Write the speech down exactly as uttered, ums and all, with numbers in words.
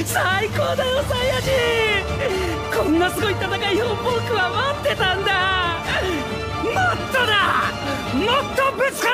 最高だよサイヤ人。こんなすごい戦いを僕は待ってたんだ。もっとだ、もっとぶつか